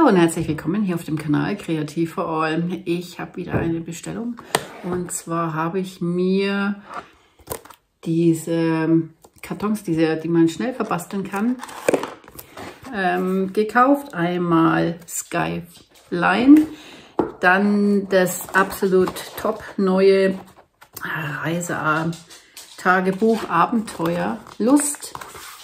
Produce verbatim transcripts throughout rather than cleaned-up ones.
Hallo und herzlich willkommen hier auf dem Kanal Kreativ for All. Ich habe wieder eine Bestellung und zwar habe ich mir diese Kartons, diese, die man schnell verbasteln kann, ähm, gekauft. Einmal Skyline, dann das absolut top neue Reise-Tagebuch Abenteuer Lust.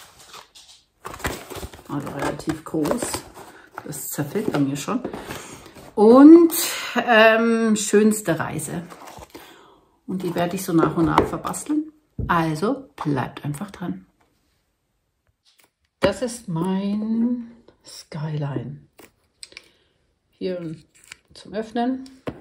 Also relativ groß. Das zerfällt bei mir schon. Und ähm, schönste Reise. Und die werde ich so nach und nach verbasteln. Also bleibt einfach dran. Das ist mein Skyline. Hier zum Öffnen.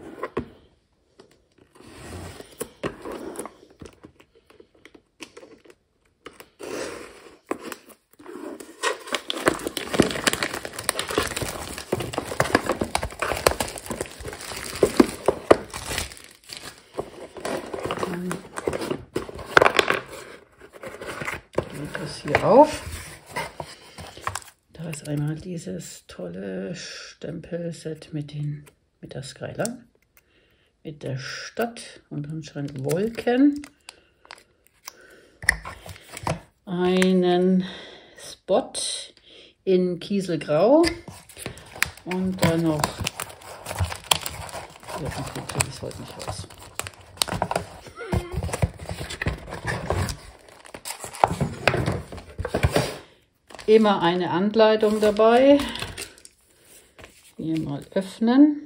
Das hier auf. Da ist einmal dieses tolle Stempelset mit, den, mit der Skyline, mit der Stadt und anscheinend Wolken. Einen Spot in Kieselgrau und dann noch, ja, kriege ich es heute nicht raus. Immer eine Anleitung dabei. Hier mal öffnen.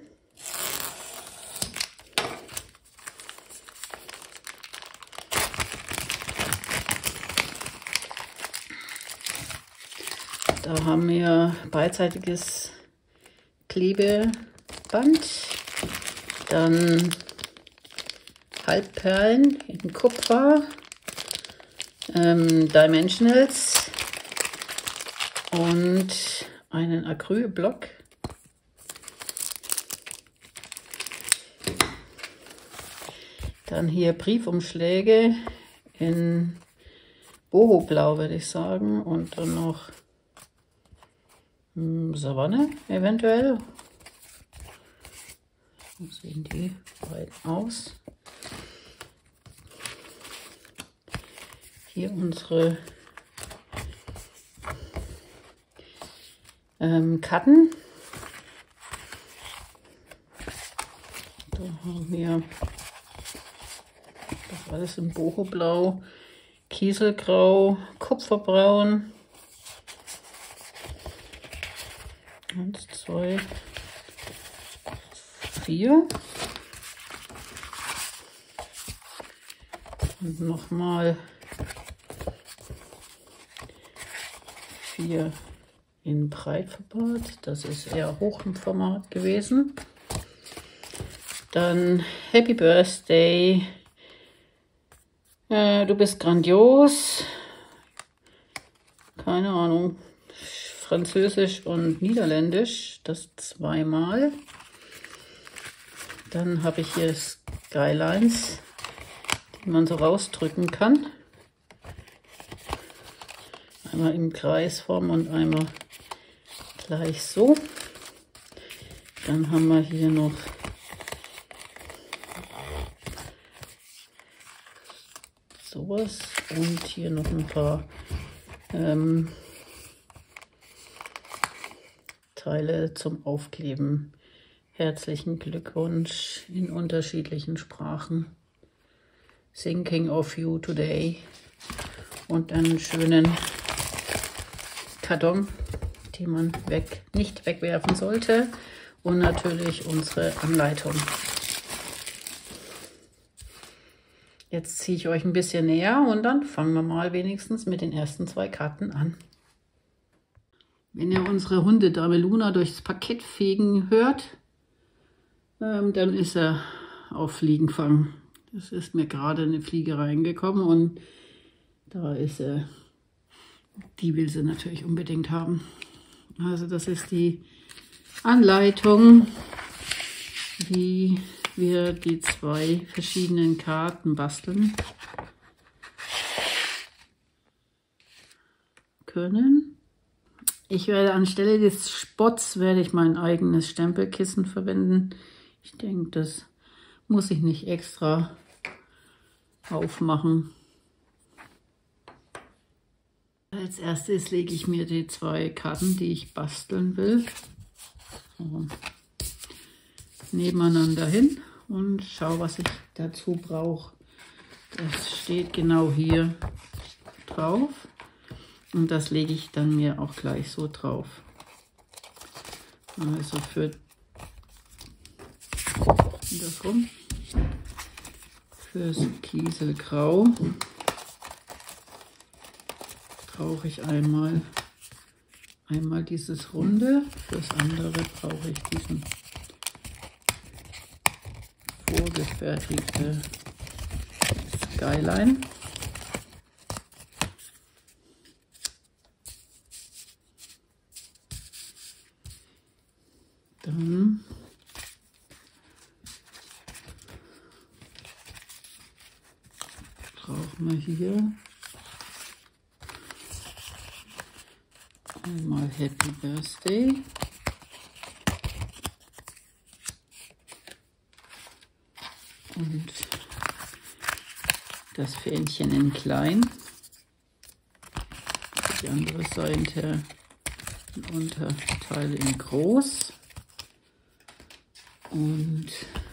Da haben wir beidseitiges Klebeband, dann Halbperlen in Kupfer, ähm, Dimensionals und einen Acrylblock. Dann hier Briefumschläge in Boho-Blau, würde ich sagen. Und dann noch hm, Savanne eventuell. So sehen die beiden aus. Hier unsere Ähm, Karten. Da haben wir das alles in Boho-Blau, Kieselgrau, Kupferbraun. Eins, zwei, vier. Und nochmal vier. In breit verbaut, das ist eher hoch im Format gewesen. Dann Happy Birthday, äh, du bist grandios, keine Ahnung, Französisch und Niederländisch, das zweimal. Dann habe ich hier Skylines, die man so rausdrücken kann. Einmal im Kreisform und einmal gleich so. Dann haben wir hier noch sowas und hier noch ein paar ähm, Teile zum Aufkleben. Herzlichen Glückwunsch in unterschiedlichen Sprachen. Thinking of you today. Und einen schönen Karton, die man weg, nicht wegwerfen sollte, und natürlich unsere Anleitung. Jetzt ziehe ich euch ein bisschen näher und dann fangen wir mal wenigstens mit den ersten zwei Karten an. Wenn ihr unsere Hundedame Luna durchs Parkett fegen hört, ähm, dann ist er auf Fliegenfang. Es ist mir gerade eine Fliege reingekommen und da ist er. Die will sie natürlich unbedingt haben. Also das ist die Anleitung, wie wir die zwei verschiedenen Karten basteln können. Ich werde anstelle des Spotts werde ich mein eigenes Stempelkissen verwenden. Ich denke, das muss ich nicht extra aufmachen. Als erstes lege ich mir die zwei Karten, die ich basteln will, so nebeneinander hin und schaue, was ich dazu brauche. Das steht genau hier drauf und das lege ich dann mir auch gleich so drauf. Also für andersrum, fürs Kieselgrau brauche ich einmal, einmal dieses Runde, fürs andere brauche ich diesen vorgefertigte Skyline. Dann brauchen wir hier einmal Happy Birthday. Und das Fähnchen in klein. Die andere Seite ein Unterteil in groß. Und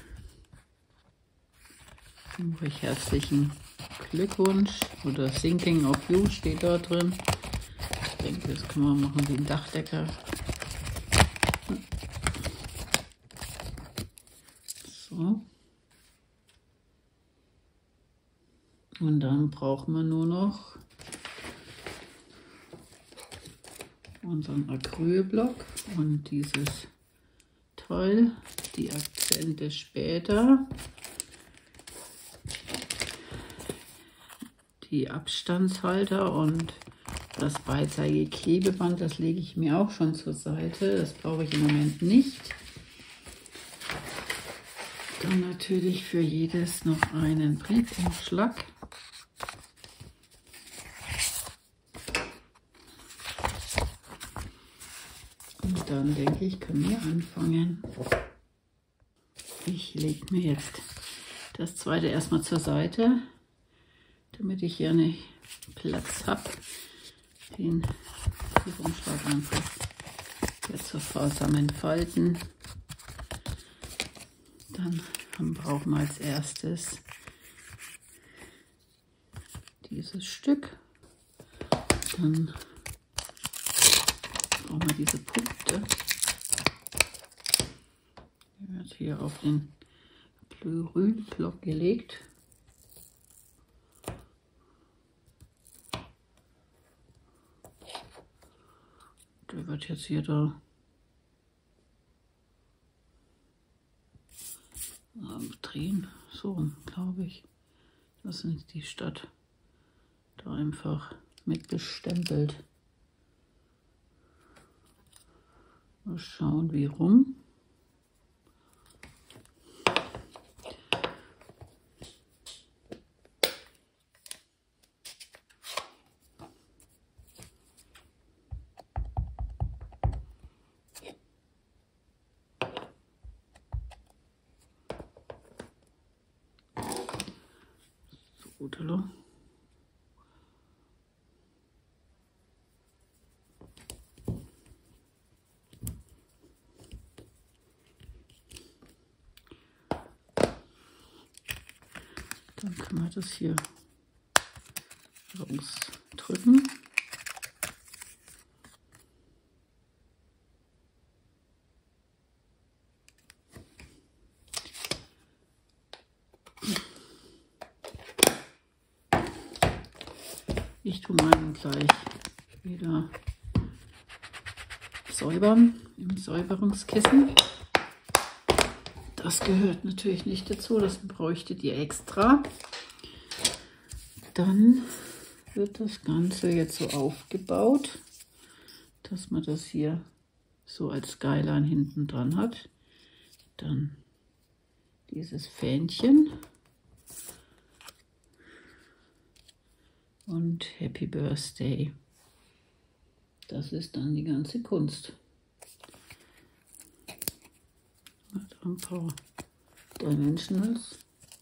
dann mache ich herzlichen Glückwunsch oder Thinking of You steht da drin. Ich denke, das können wir machen wie ein Dachdecker. So. Und dann brauchen wir nur noch unseren Acrylblock und dieses Teil, die Akzente später, die Abstandshalter und das beidseitige Klebeband, das lege ich mir auch schon zur Seite. Das brauche ich im Moment nicht. Dann natürlich für jedes noch einen Briefumschlag. Und dann denke ich, können wir anfangen. Ich lege mir jetzt das zweite erstmal zur Seite, damit ich hier nicht Platz habe, den Briefumschlag einfach jetzt sofort zusammenfalten. Dann brauchen wir als erstes dieses Stück. Dann brauchen wir diese Punkte. Die wird hier auf den Acrylblock gelegt. Der wird jetzt hier da drehen, so glaube ich. Das sind die Stadt da einfach mit bestempelt. Mal schauen, wie rum. So, dann können wir das hier rausdrücken. Ich tue meinen gleich wieder säubern im Säuberungskissen. Das gehört natürlich nicht dazu, das bräuchtet ihr extra. Dann wird das Ganze jetzt so aufgebaut, dass man das hier so als Skyline hinten dran hat. Dann dieses Fähnchen und Happy Birthday. Das ist dann die ganze Kunst. Hat ein paar Dimensionals.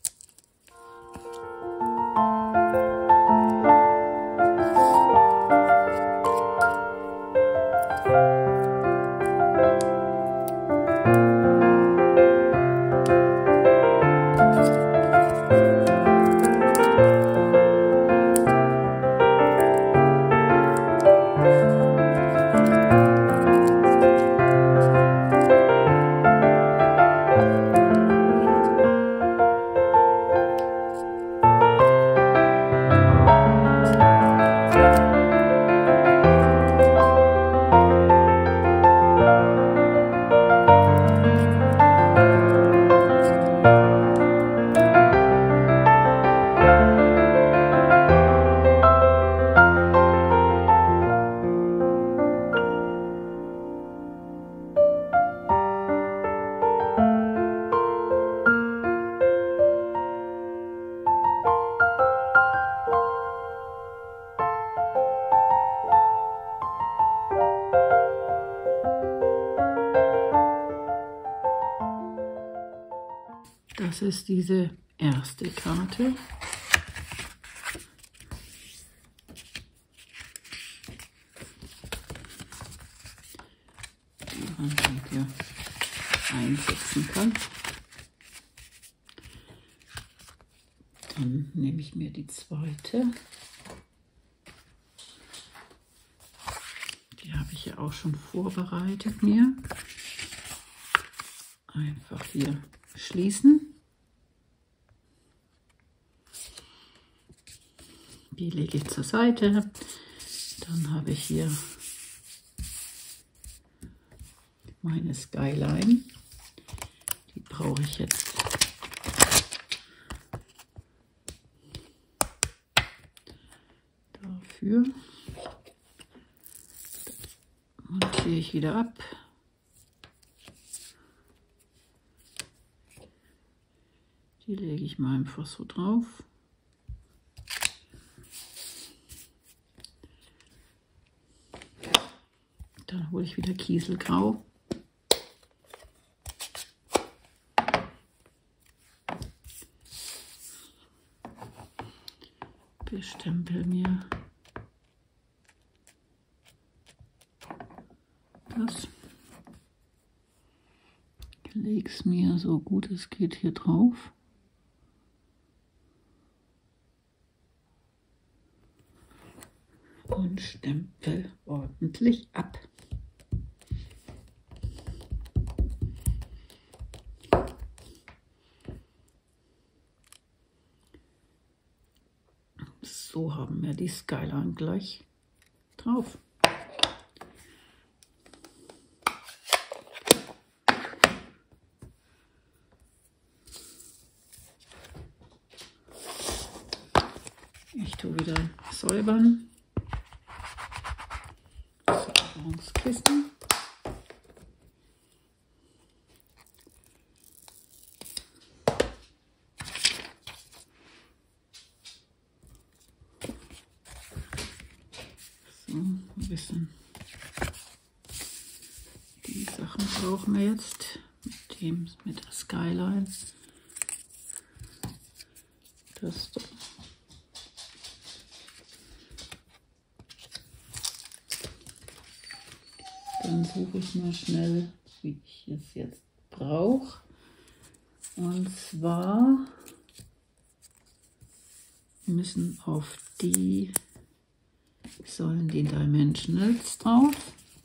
Das ist diese erste Karte. Die man hier einsetzen kann. Dann nehme ich mir die zweite. Die habe ich ja auch schon vorbereitet mir. Einfach hier schließen. Die lege ich zur Seite. Dann habe ich hier meine Skyline. Die brauche ich jetzt dafür. Montiere ich wieder ab. Die lege ich mal einfach so drauf. Dann hole ich wieder Kieselgrau. Bestempel mir das. Lege es mir so gut es geht hier drauf. Und stempel ordentlich ab. So haben wir die Skyline gleich drauf. Ich tue wieder säubern. Säuberungskissen. So, ein bisschen. Die Sachen brauchen wir jetzt mit dem, mit der Skyline. Das da. Dann suche ich mal schnell, wie ich es jetzt brauche. Und zwar müssen auf die sollen die Dimensionals drauf.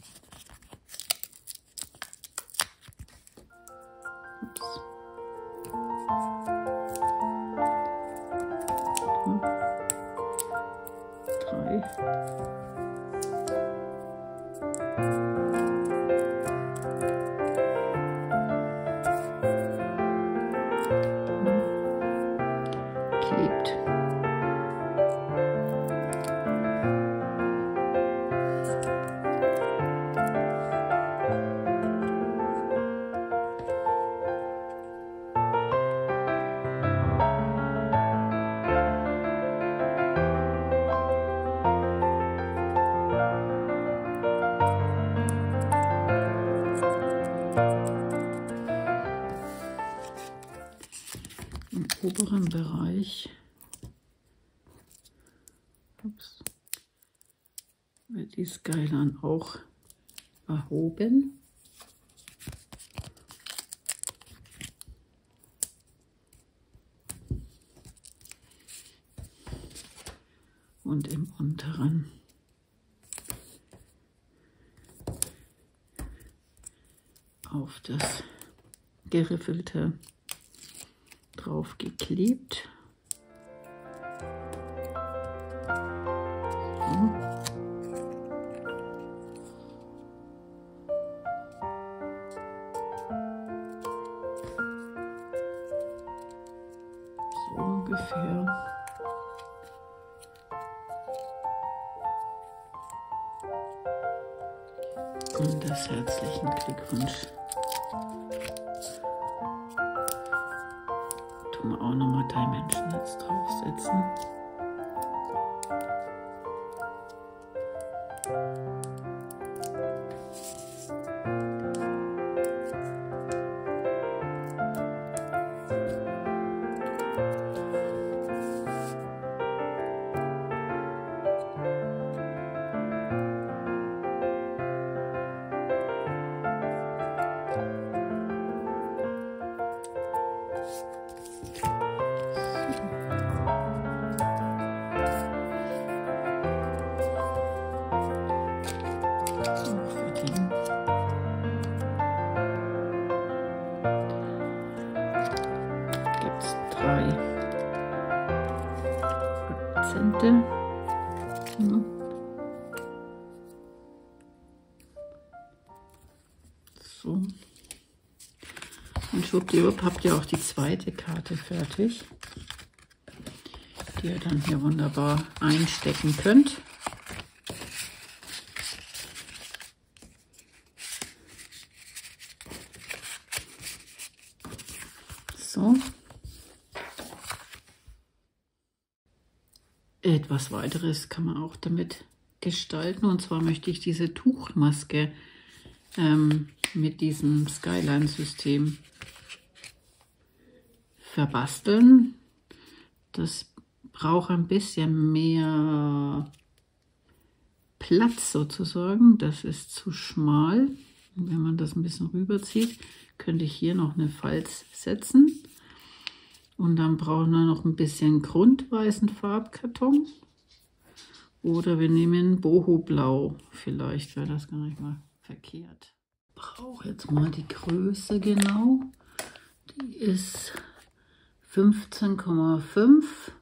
Ups. Drei. Im oberen Bereich ups, wird die Skyline auch erhoben. Und im unteren auf das Geriffelte drauf geklebt. So. So ungefähr. Und das herzlichen Glückwunsch. Tun wir auch nochmal Dimension jetzt draufsetzen. Akzente. Ja. So. Und schwuppdiwupp habt ihr auch die zweite Karte fertig, die ihr dann hier wunderbar einstecken könnt. So. Etwas weiteres kann man auch damit gestalten, und zwar möchte ich diese Tuchmaske ähm, mit diesem Skyline-System verbasteln. Das braucht ein bisschen mehr Platz sozusagen, das ist zu schmal. Und wenn man das ein bisschen rüberzieht, könnte ich hier noch eine Falz setzen. Und dann brauchen wir noch ein bisschen grundweißen Farbkarton. Oder wir nehmen Boho-Blau. Vielleicht wäre das gar nicht mal verkehrt. Ich brauche jetzt mal die Größe genau. Die ist fünfzehn Komma fünf.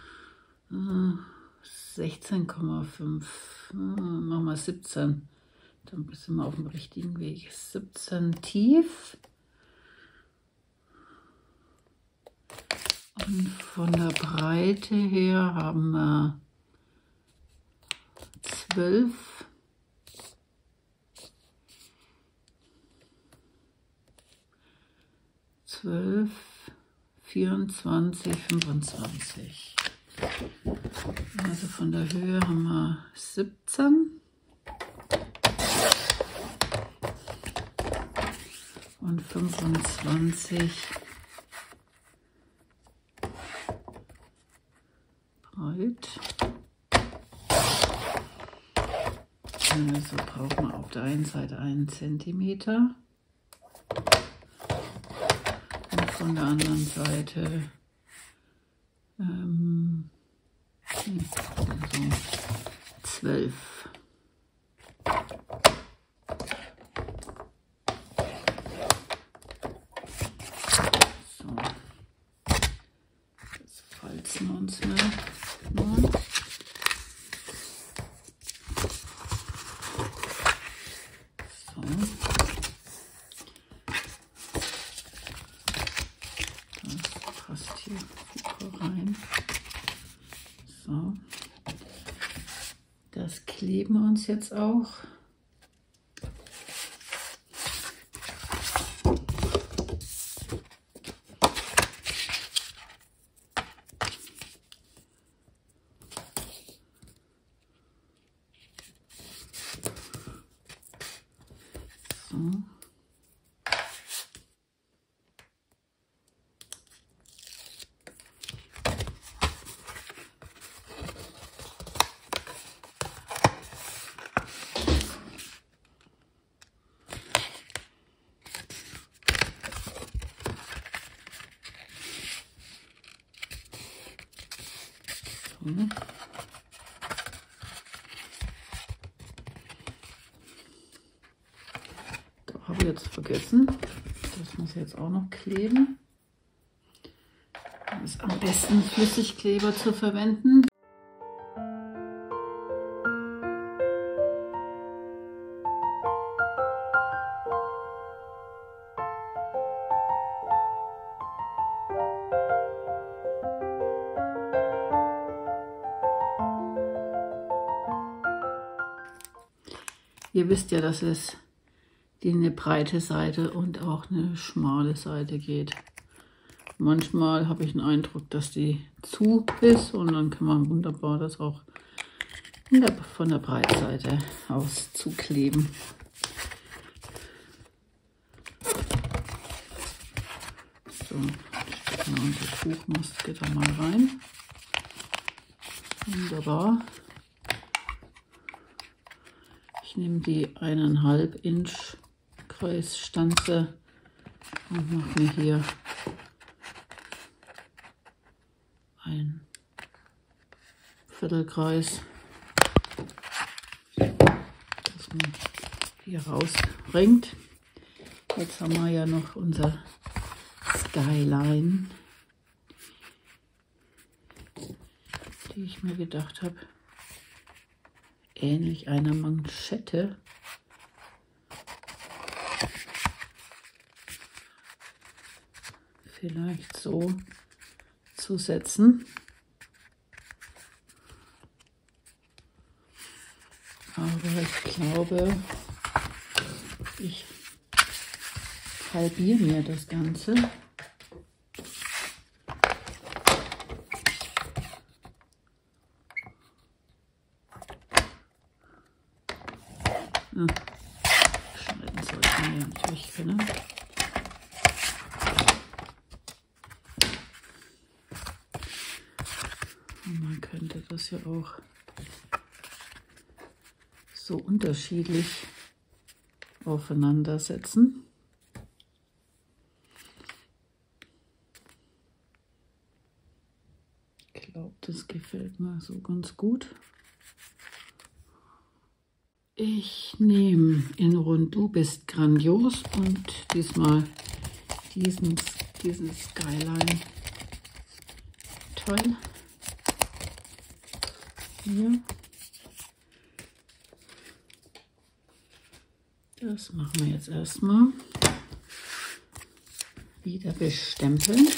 sechzehn Komma fünf. Machen wir siebzehn. Dann sind wir auf dem richtigen Weg. siebzehn tief. Und von der Breite her haben wir zwölf. zwölf, vierundzwanzig, fünfundzwanzig. Also von der Höhe haben wir siebzehn. Und fünfundzwanzig breit. Also brauchen wir auf der einen Seite einen Zentimeter und von der anderen Seite ähm, also zwölf. So, das falzen wir uns mal. Rein. So, das kleben wir uns jetzt auch. So. Ne? Da habe ich jetzt vergessen. Das muss jetzt auch noch kleben. Das ist am besten Flüssigkleber zu verwenden. Ihr wisst ja, dass es die eine breite Seite und auch eine schmale Seite geht. Manchmal habe ich den Eindruck, dass die zu ist und dann kann man wunderbar das auch in der, von der Breitseite aus zukleben. So, stecken wir unsere Tuchmaske da mal rein. Wunderbar. Ich nehme die eineinhalb Inch Kreisstanze und mache mir hier ein Viertelkreis, dass man hier rausbringt. Jetzt haben wir ja noch unser Skyline, die ich mir gedacht habe, ähnlich einer Manschette. Vielleicht so zu setzen. Aber ich glaube, ich halbiere mir das Ganze. Ja, schneiden sollte man ja natürlich können. Und man könnte das ja auch so unterschiedlich aufeinander setzen. Ich glaube, das gefällt mir so ganz gut. Ich nehme in Rund Du bist grandios und diesmal diesen, diesen Skyline. Toll. Hier. Das machen wir jetzt erstmal. Wieder bestempeln.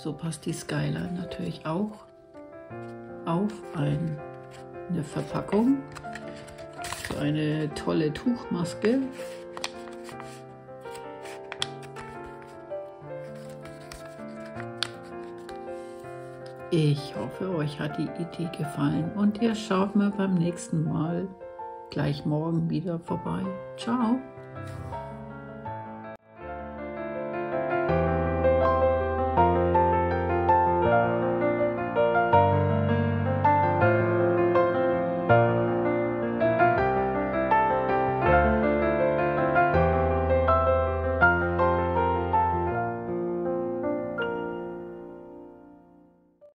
So passt die Skyline natürlich auch auf ein, eine Verpackung. So eine tolle Tuchmaske. Ich hoffe, euch hat die Idee gefallen und ihr schaut mir beim nächsten Mal gleich morgen wieder vorbei. Ciao!